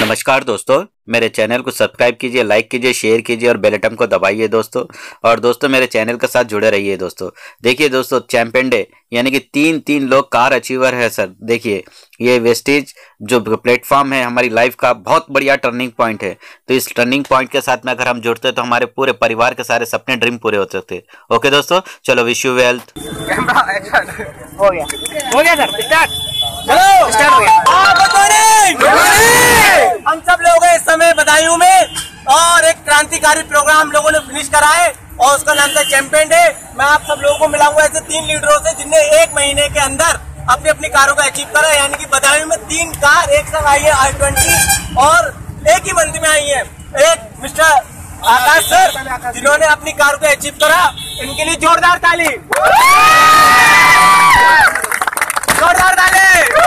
नमस्कार दोस्तों, मेरे चैनल को सब्सक्राइब कीजिए, लाइक कीजिए, शेयर कीजिए और बेल आइकन को दबाइए दोस्तों। और दोस्तों मेरे चैनल के साथ जुड़े रहिए दोस्तों। देखिए दोस्तों, चैंपियन डे यानी कि तीन लोग कार अचीवर है सर। देखिए ये वेस्टेज जो प्लेटफॉर्म है हमारी लाइफ का बहुत बढ़िया टर्निंग पॉइंट है। तो इस टर्निंग पॉइंट के साथ में अगर हम जुड़ते हैं तो हमारे पूरे परिवार के सारे सपने ड्रीम पूरे हो सकते हैं। ओके दोस्तों, चलो विश यू वेल्थ। हो गया सर, स्टार्ट। चलो स्टार्ट हो गया। हम सब लोग हैं इस समय बदायूं में और एक क्रांतिकारी प्रोग्राम लोगों ने फिनिश करा है और उसका नाम था चैंपियन डे। मैं आप सब लोगों को मिलाऊंगा ऐसे 3 लीडरों से जिनने 1 महीने के अंदर अपनी अपनी कारों का अचीव करा, यानी कि बदायूं में 3 कार एक साथ आई है i20 और एक ही मंथ में आई है। एक मिस्टर आकाश सर जिन्होंने अपनी कार को अचीव करा, इनके लिए जोरदार ताली, जोरदार ताली।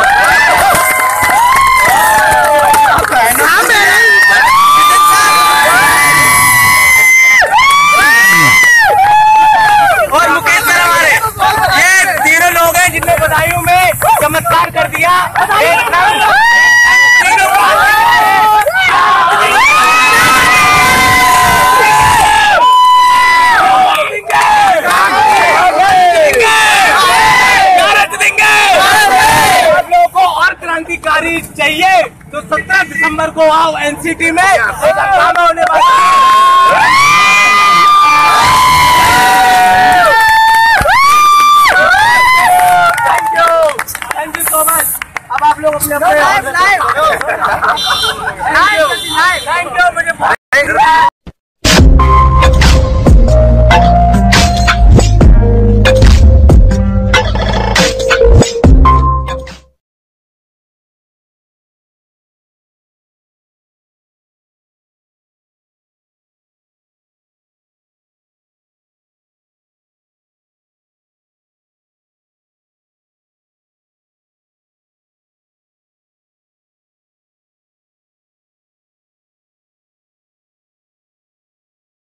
और मुकेश सर हमारे, ये तीनों लोग हैं जिनने बदायूं में चमत्कार कर दिया। क्रांतिकारी चाहिए तो 17 दिसंबर को आओ एनसीटी में होने वाला। Thank you so much. अब आप लोग अपने